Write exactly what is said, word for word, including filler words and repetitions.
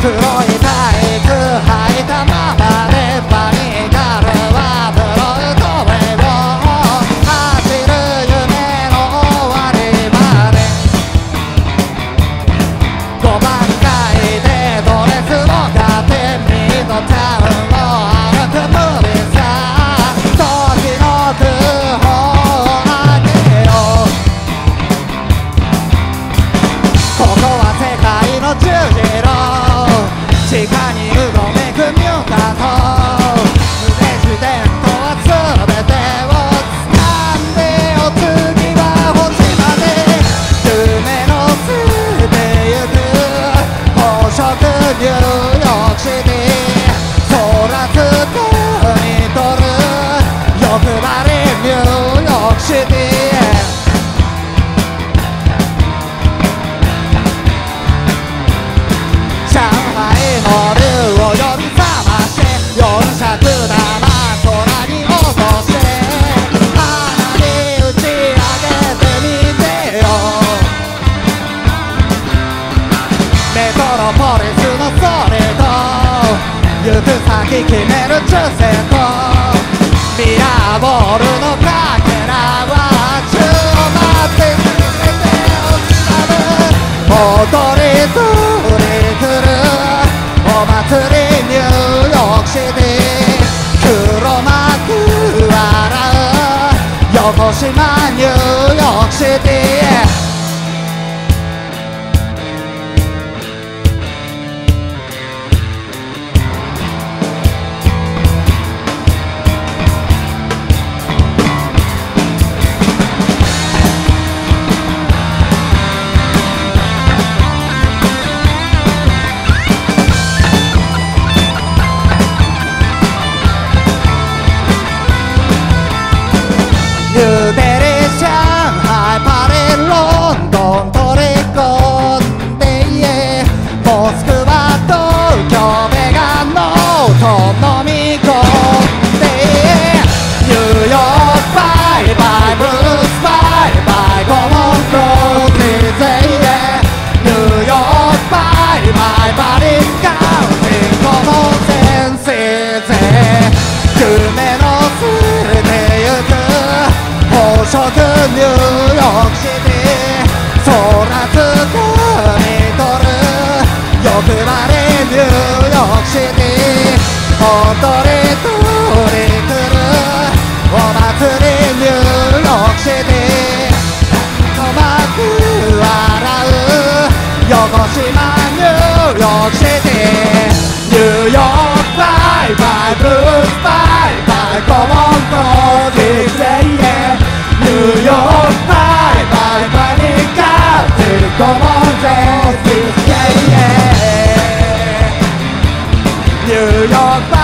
黒いタイツ履いたままでパニカルはブロードウェイを走る夢の終わりまでごばん街でドレスを買ってミッドタウンを歩く無理さ時の空砲を開けようここは世界の十字路地下にうごめくミュータントレジデントは全てを掴んでお次は星まで夢の捨てゆく宝飾ニューヨークシティ空つくにとる欲張りニューヨークシティ上海の竜を呼び覚まして四尺玉空に落として花火打ち上げてみてよメトロポリスのストリート行く先決める中世とミラーボールのかけらは宙を待って全てをつかむ踊りとり来るお祭りニューヨークシティ黒幕笑う横島ニューヨークシティニューデリー上海パリロンドン取り込んでモスクワ東京ベガノート飲み込んでニューヨークバイバイブルースバイバイコモンクローズ勢ニューヨークバイバイパリスカウンティングコモンセンス勢夢の捨てゆく宝飾ニューヨークシティ空つくにとる欲張りニューヨークシティ踊りとり来るお祭りニューヨークシティ鼓膜笑う横島ニューヨークシティニューヨークバイバイブルースバイバイコモンクローズニューヨークバイバイパニカルコモンゼンスニューヨーク